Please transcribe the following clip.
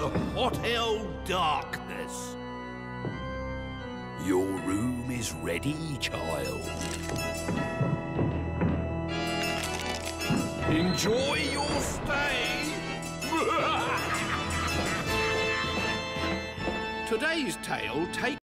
the hot hell darkness. Your room is ready, child. Enjoy your stay. Today's tale takes